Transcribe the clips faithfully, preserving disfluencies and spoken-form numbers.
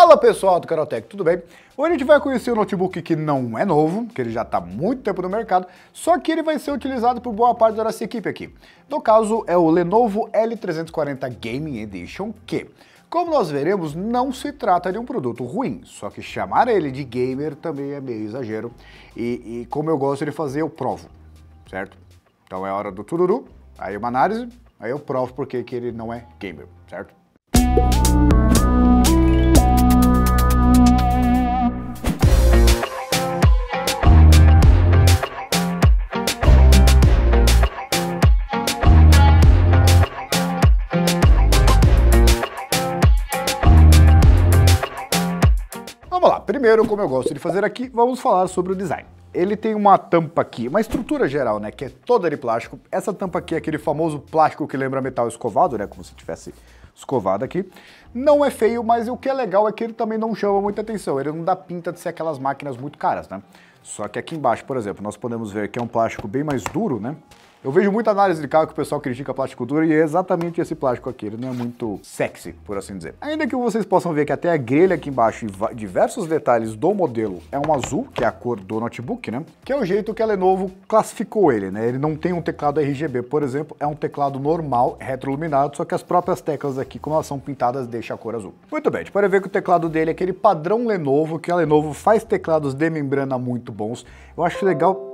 Fala pessoal do Canaltech, tudo bem? Hoje a gente vai conhecer um notebook que não é novo, que ele já está há muito tempo no mercado, só que ele vai ser utilizado por boa parte da nossa equipe aqui. No caso é o Lenovo L trezentos e quarenta Gaming Edition, que, como nós veremos, não se trata de um produto ruim, só que chamar ele de gamer também é meio exagero, e, e como eu gosto de fazer, eu provo, certo? Então é hora do tururu, aí uma análise, aí eu provo porque que ele não é gamer, certo? Vamos lá, primeiro, como eu gosto de fazer aqui, vamos falar sobre o design. Ele tem uma tampa aqui, uma estrutura geral, né, que é toda de plástico. Essa tampa aqui é aquele famoso plástico que lembra metal escovado, né, como se tivesse escovado aqui. Não é feio, mas o que é legal é que ele também não chama muita atenção. Ele não dá pinta de ser aquelas máquinas muito caras, né. Só que aqui embaixo, por exemplo, nós podemos ver que é um plástico bem mais duro, né. Eu vejo muita análise de carro que o pessoal critica plástico duro e é exatamente esse plástico aqui, ele não é muito sexy, por assim dizer. Ainda que vocês possam ver que até a grelha aqui embaixo e diversos detalhes do modelo é um azul, que é a cor do notebook, né? Que é o jeito que a Lenovo classificou ele, né? Ele não tem um teclado R G B, por exemplo, é um teclado normal, retroiluminado, só que as próprias teclas aqui, como elas são pintadas, deixam a cor azul. Muito bem, a gente pode ver que o teclado dele é aquele padrão Lenovo, que a Lenovo faz teclados de membrana muito bons. Eu acho legal...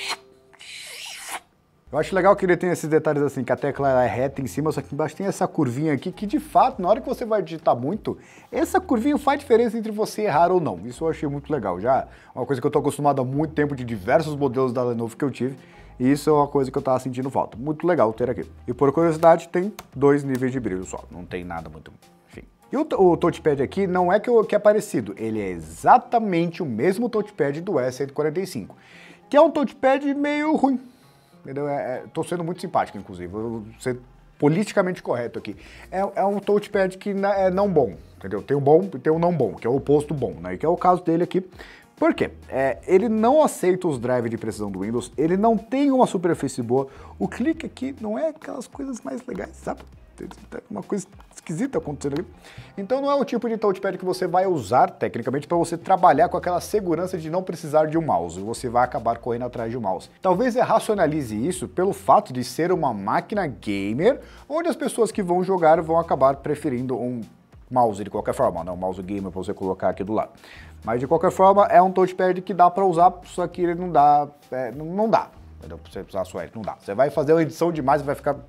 Eu acho legal que ele tem esses detalhes assim, que a tecla é reta em cima, só que embaixo tem essa curvinha aqui, que de fato, na hora que você vai digitar muito, essa curvinha faz diferença entre você errar ou não. Isso eu achei muito legal. Já uma coisa que eu tô acostumado há muito tempo de diversos modelos da Lenovo que eu tive, e isso é uma coisa que eu tava sentindo falta. Muito legal ter aqui. E por curiosidade, tem dois níveis de brilho só, não tem nada muito... enfim. E o, o touchpad aqui não é que, que é parecido, ele é exatamente o mesmo touchpad do S cento e quarenta e cinco, que é um touchpad meio ruim. Entendeu? É, é, tô sendo muito simpático, inclusive, vou ser politicamente correto aqui. É, é um touchpad que é não bom, entendeu? Tem um bom e tem um não bom, que é o oposto bom, né? E que é o caso dele aqui. Por quê? É, ele não aceita os drives de precisão do Windows, ele não tem uma superfície boa, o clique aqui não é aquelas coisas mais legais, sabe? Tem uma coisa esquisita acontecendo aqui. Então não é o tipo de touchpad que você vai usar, tecnicamente, para você trabalhar com aquela segurança de não precisar de um mouse. Você vai acabar correndo atrás de um mouse. Talvez você racionalize isso pelo fato de ser uma máquina gamer, onde as pessoas que vão jogar vão acabar preferindo um mouse de qualquer forma, não um mouse gamer para você colocar aqui do lado. Mas de qualquer forma é um touchpad que dá para usar, só que ele não dá, é, não dá. Entendeu? Pra você usar a sua, não dá. Você vai fazer uma edição demais e vai ficar...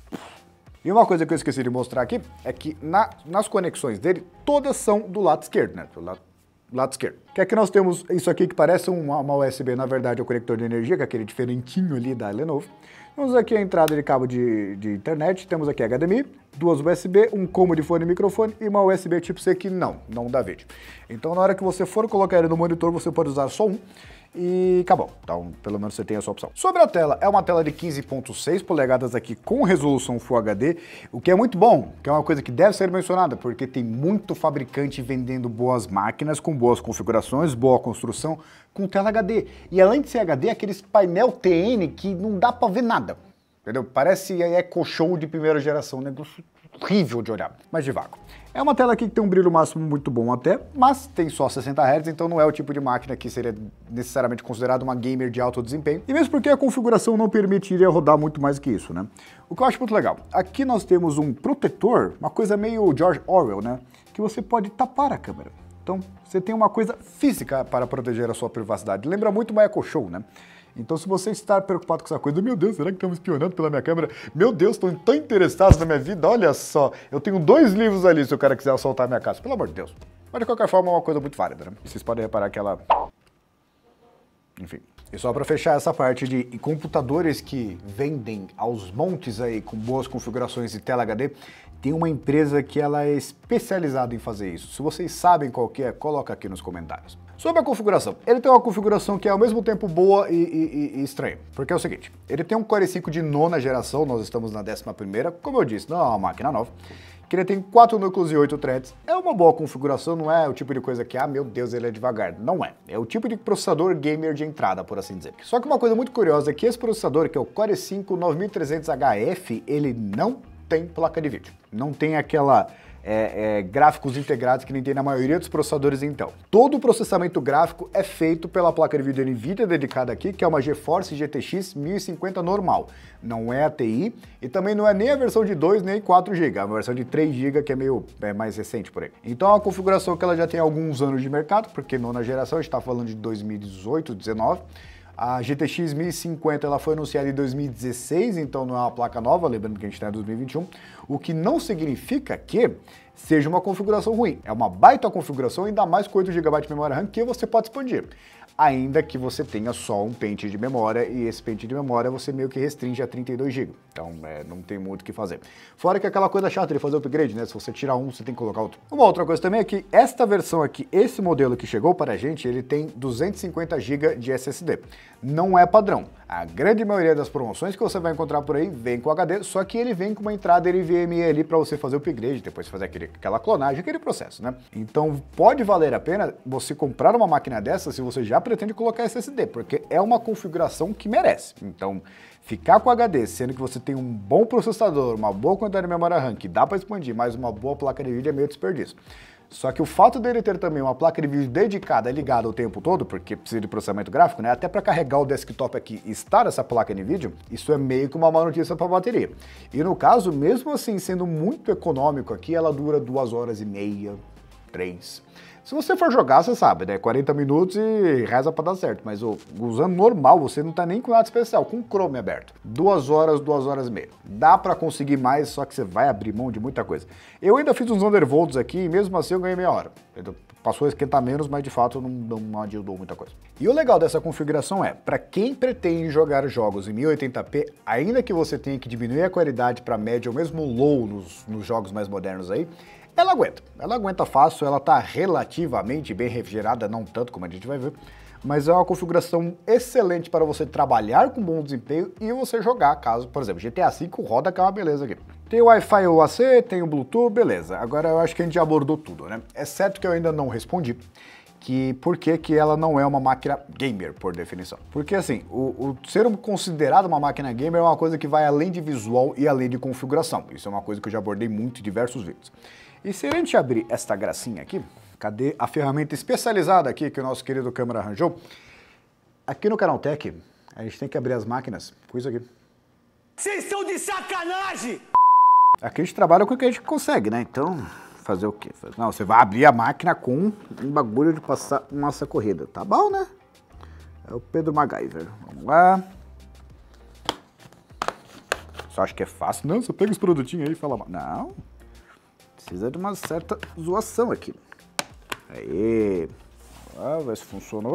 E uma coisa que eu esqueci de mostrar aqui é que na, nas conexões dele, todas são do lado esquerdo, né? Do lado, lado esquerdo. Que aqui nós temos isso aqui que parece uma, uma U S B, na verdade é o conector de energia, que é aquele diferentinho ali da Lenovo. Temos aqui a entrada de cabo de, de internet, temos aqui H D M I, duas U S B, um combo de fone e microfone e uma U S B tipo C que não, não dá vídeo. Então na hora que você for colocar ele no monitor, você pode usar só um. E acabou, então pelo menos você tem essa opção. Sobre a tela, é uma tela de quinze ponto seis polegadas aqui com resolução Full H D, o que é muito bom, que é uma coisa que deve ser mencionada, porque tem muito fabricante vendendo boas máquinas, com boas configurações, boa construção, com tela H D. E além de ser H D, aqueles painel T N que não dá pra ver nada, entendeu? Parece Echo Show de primeira geração, um negócio horrível de olhar, mas devagar. É uma tela aqui que tem um brilho máximo muito bom até, mas tem só sessenta hertz, então não é o tipo de máquina que seria necessariamente considerada uma gamer de alto desempenho, e mesmo porque a configuração não permitiria rodar muito mais que isso, né? O que eu acho muito legal, aqui nós temos um protetor, uma coisa meio George Orwell, né? Que você pode tapar a câmera. Então você tem uma coisa física para proteger a sua privacidade. Lembra muito uma Echo Show, né? Então se você está preocupado com essa coisa, meu Deus, será que estão me espionando pela minha câmera? Meu Deus, estão tão interessados na minha vida, olha só, eu tenho dois livros ali se o cara quiser assaltar a minha casa, pelo amor de Deus. Mas de qualquer forma é uma coisa muito válida, né? Vocês podem reparar que ela... enfim. E só para fechar essa parte de computadores que vendem aos montes aí com boas configurações de tela H D, tem uma empresa que ela é especializada em fazer isso. Se vocês sabem qual que é, coloca aqui nos comentários. Sobre a configuração, ele tem uma configuração que é ao mesmo tempo boa e, e, e estranha, porque é o seguinte, ele tem um Core i cinco de nona geração, nós estamos na décima primeira, como eu disse, não é uma máquina nova, que ele tem quatro núcleos e oito threads, é uma boa configuração, não é o tipo de coisa que, ah, meu Deus, ele é devagar, não é, é o tipo de processador gamer de entrada, por assim dizer. Só que uma coisa muito curiosa é que esse processador, que é o Core i cinco nove mil e trezentos H F, ele não tem placa de vídeo, não tem aquela é, é, gráficos integrados que nem tem na maioria dos processadores Intel. Todo o processamento gráfico é feito pela placa de vídeo NVIDIA dedicada aqui, que é uma GeForce G T X mil e cinquenta normal. Não é a T I e também não é nem a versão de dois nem quatro gigas, é uma versão de três gigas que é meio é, mais recente por aí. Então é uma configuração que ela já tem alguns anos de mercado, porque nona geração, a gente está falando de dois mil e dezoito, dezenove. A G T X mil e cinquenta ela foi anunciada em dois mil e dezesseis, então não é uma placa nova, lembrando que a gente está em dois mil e vinte e um, o que não significa que seja uma configuração ruim. É uma baita configuração, ainda mais com oito gigabytes de memória RAM que você pode expandir. Ainda que você tenha só um pente de memória, e esse pente de memória você meio que restringe a trinta e dois gigas. Então é, não tem muito o que fazer. Fora que aquela coisa chata de fazer upgrade, né? Se você tirar um, você tem que colocar outro. Uma outra coisa também é que esta versão aqui, esse modelo que chegou para a gente, ele tem duzentos e cinquenta gigas de S S D. Não é padrão. A grande maioria das promoções que você vai encontrar por aí vem com H D, só que ele vem com uma entrada N V M e ali para você fazer o upgrade, depois fazer aquele, aquela clonagem, aquele processo, né? Então pode valer a pena você comprar uma máquina dessa se você já pretende colocar S S D, porque é uma configuração que merece. Então ficar com H D, sendo que você tem um bom processador, uma boa quantidade de memória RAM, que dá para expandir, mais uma boa placa de vídeo é meio desperdício. Só que o fato dele ter também uma placa de vídeo dedicada, ligada o tempo todo, porque precisa de processamento gráfico, né? Até para carregar o desktop aqui e estar essa placa de vídeo, isso é meio que uma má notícia para a bateria. E no caso, mesmo assim, sendo muito econômico aqui, ela dura duas horas e meia, três. Se você for jogar, você sabe, né? quarenta minutos e reza pra dar certo. Mas oh, usando normal, você não tá nem com nada especial, com o Chrome aberto. Duas horas, duas horas e meia. Dá pra conseguir mais, só que você vai abrir mão de muita coisa. Eu ainda fiz uns undervolts aqui e mesmo assim eu ganhei meia hora. Passou a esquentar menos, mas de fato não, não adiantou muita coisa. E o legal dessa configuração é, para quem pretende jogar jogos em mil e oitenta p, ainda que você tenha que diminuir a qualidade para média ou mesmo low nos, nos jogos mais modernos aí, ela aguenta, ela aguenta fácil, ela tá relativamente bem refrigerada, não tanto como a gente vai ver, mas é uma configuração excelente para você trabalhar com bom desempenho e você jogar, caso, por exemplo, G T A cinco roda que é uma beleza aqui. Tem o Wi-Fi U A C, tem o Bluetooth, beleza. Agora eu acho que a gente já abordou tudo, né? Exceto que eu ainda não respondi, que por que que ela não é uma máquina gamer, por definição. Porque assim, o, o ser considerado uma máquina gamer é uma coisa que vai além de visual e além de configuração. Isso é uma coisa que eu já abordei muito em diversos vídeos. E se a gente abrir esta gracinha aqui, cadê a ferramenta especializada aqui que o nosso querido câmera arranjou? Aqui no Canaltech, a gente tem que abrir as máquinas com isso aqui. Vocês estão de sacanagem! Aqui a gente trabalha com o que a gente consegue, né? Então, fazer o quê? Não, você vai abrir a máquina com um bagulho de passar massa corrida. Tá bom, né? É o Pedro MacGyver. Vamos lá. Só acho que é fácil. Não, você pega os produtinhos aí e fala... Não. Precisa de uma certa zoação aqui. Aí. Vamos ver se funcionou.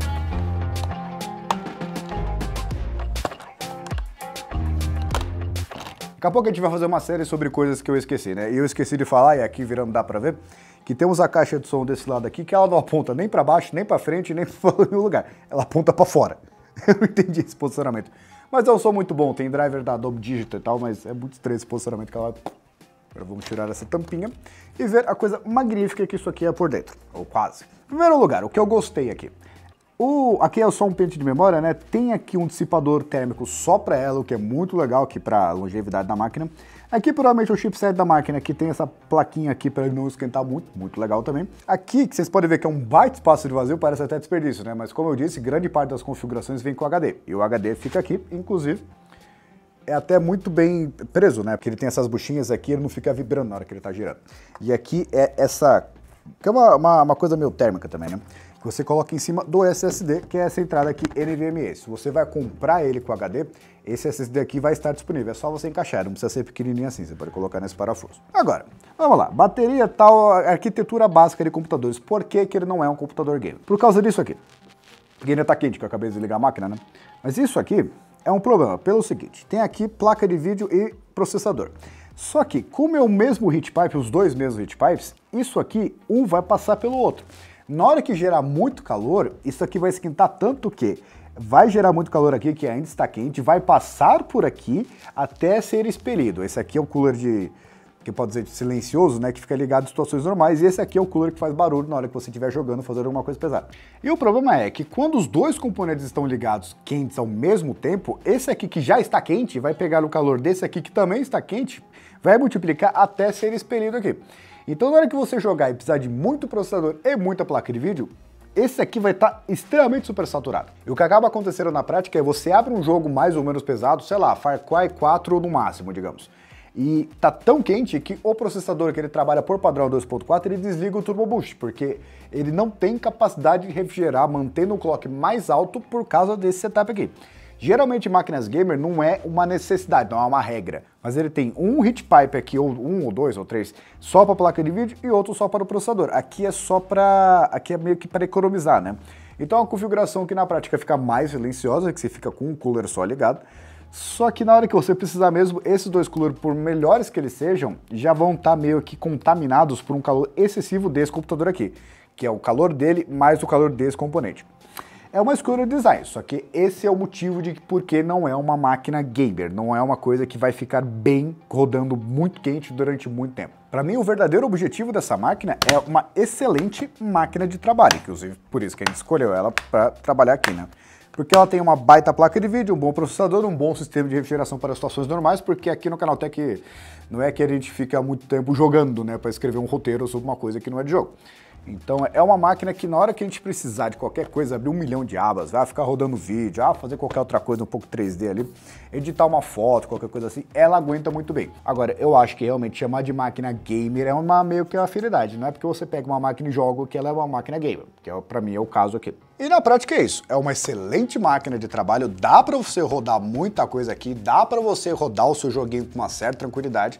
Daqui a pouco a gente vai fazer uma série sobre coisas que eu esqueci, né? E eu esqueci de falar, e aqui virando dá pra ver, que temos a caixa de som desse lado aqui, que ela não aponta nem pra baixo, nem pra frente, nem pra nenhum lugar. Ela aponta pra fora. Eu não entendi esse posicionamento. Mas é um som muito bom, tem driver da Adobe Digital e tal, mas é muito estranho esse posicionamento que ela... Agora vamos tirar essa tampinha e ver a coisa magnífica que isso aqui é por dentro, ou quase. Em primeiro lugar, o que eu gostei aqui. O, aqui é só um pente de memória, né? Tem aqui um dissipador térmico só para ela, o que é muito legal aqui para a longevidade da máquina. Aqui provavelmente o chipset da máquina, que tem essa plaquinha aqui para ele não esquentar muito, muito legal também. Aqui, que vocês podem ver que é um baita espaço de vazio, parece até desperdício, né? Mas como eu disse, grande parte das configurações vem com H D. E o H D fica aqui, inclusive, é até muito bem preso, né? Porque ele tem essas buchinhas aqui, ele não fica vibrando na hora que ele tá girando. E aqui é essa, que é uma, uma, uma coisa meio térmica também, né? Que você coloca em cima do S S D, que é essa entrada aqui N V M e. Se você vai comprar ele com H D, esse S S D aqui vai estar disponível. É só você encaixar, não precisa ser pequenininho assim, você pode colocar nesse parafuso. Agora, vamos lá. Bateria tal, arquitetura básica de computadores. Por que que ele não é um computador gamer? Por causa disso aqui. Porque ainda tá quente, que eu acabei de desligar a máquina, né? Mas isso aqui é um problema, pelo seguinte, tem aqui placa de vídeo e processador. Só que, como é o mesmo heat pipe, os dois mesmos heat pipes, isso aqui, um vai passar pelo outro. Na hora que gerar muito calor, isso aqui vai esquentar tanto que vai gerar muito calor aqui, que ainda está quente, vai passar por aqui até ser expelido. Esse aqui é o cooler de... que pode dizer silencioso, né, que fica ligado em situações normais, e esse aqui é o cooler que faz barulho na hora que você estiver jogando, fazendo alguma coisa pesada. E o problema é que quando os dois componentes estão ligados quentes ao mesmo tempo, esse aqui que já está quente vai pegar o calor desse aqui que também está quente, vai multiplicar até ser expelido aqui. Então na hora que você jogar e precisar de muito processador e muita placa de vídeo, esse aqui vai estar extremamente supersaturado. E o que acaba acontecendo na prática é você abre um jogo mais ou menos pesado, sei lá, Far Cry quatro no máximo, digamos. E tá tão quente que o processador que ele trabalha por padrão dois ponto quatro, ele desliga o Turbo Boost, porque ele não tem capacidade de refrigerar, mantendo o clock mais alto por causa desse setup aqui. Geralmente máquinas gamer não é uma necessidade, não é uma regra, mas ele tem um heat pipe aqui, ou um, ou dois, ou três, só para a placa de vídeo e outro só para o processador. Aqui é só para, aqui é meio que para economizar, né? Então é uma configuração que na prática fica mais silenciosa, que você fica com um cooler só ligado. Só que na hora que você precisar mesmo, esses dois coolers, por melhores que eles sejam, já vão estar meio que contaminados por um calor excessivo desse computador aqui, que é o calor dele mais o calor desse componente. É uma escolha de design, só que esse é o motivo de por que não é uma máquina gamer, não é uma coisa que vai ficar bem rodando muito quente durante muito tempo. Para mim, o verdadeiro objetivo dessa máquina é uma excelente máquina de trabalho, inclusive por isso que a gente escolheu ela para trabalhar aqui, né? Porque ela tem uma baita placa de vídeo, um bom processador, um bom sistema de refrigeração para situações normais, porque aqui no Canaltech não é que a gente fica muito tempo jogando, né, para escrever um roteiro sobre uma coisa que não é de jogo. Então é uma máquina que na hora que a gente precisar de qualquer coisa, abrir um milhão de abas, vai ficar rodando vídeo, ah, fazer qualquer outra coisa um pouco três D ali, editar uma foto, qualquer coisa assim, ela aguenta muito bem. Agora, eu acho que realmente chamar de máquina gamer é uma meio que uma afinidade, não é porque você pega uma máquina e joga que ela é uma máquina gamer, que é, pra mim é o caso aqui. E na prática é isso, é uma excelente máquina de trabalho, dá pra você rodar muita coisa aqui, dá pra você rodar o seu joguinho com uma certa tranquilidade,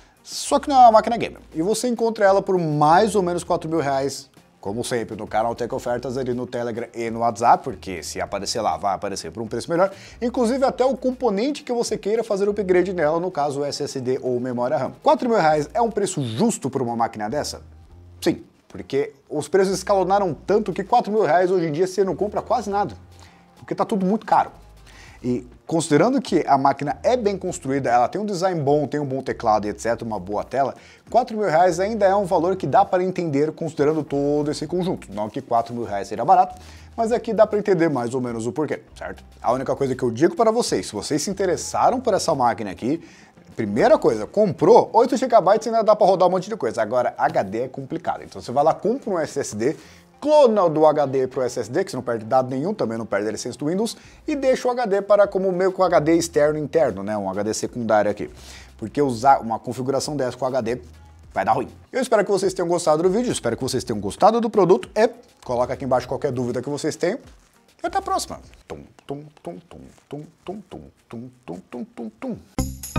só que não é uma máquina gamer. E você encontra ela por mais ou menos quatro mil reais, como sempre, no Canaltech Ofertas ali no Telegram e no WhatsApp, porque se aparecer lá, vai aparecer por um preço melhor. Inclusive até o componente que você queira fazer o upgrade nela, no caso o S S D ou memória RAM. quatro mil reais é um preço justo por uma máquina dessa? Sim, porque os preços escalonaram tanto que quatro mil reais hoje em dia você não compra quase nada, porque tá tudo muito caro. E considerando que a máquina é bem construída, ela tem um design bom, tem um bom teclado e etcétera, uma boa tela, quatro mil reais ainda é um valor que dá para entender considerando todo esse conjunto. Não que quatro mil reais seja barato, mas aqui dá para entender mais ou menos o porquê, certo? A única coisa que eu digo para vocês, se vocês se interessaram por essa máquina aqui, primeira coisa, comprou, oito gigabytes ainda dá para rodar um monte de coisa. Agora, H D é complicado, então você vai lá, compra um S S D, clona do H D para o S S D, que você não perde dado nenhum, também não perde a licença do Windows, e deixa o H D para como meio com H D externo interno, né, um H D secundário aqui. Porque usar uma configuração dessa com H D vai dar ruim. Eu espero que vocês tenham gostado do vídeo, espero que vocês tenham gostado do produto e coloca aqui embaixo qualquer dúvida que vocês tenham. E até a próxima. Tum, tum, tum, tum, tum, tum, tum, tum, tum, tum, tum, tum.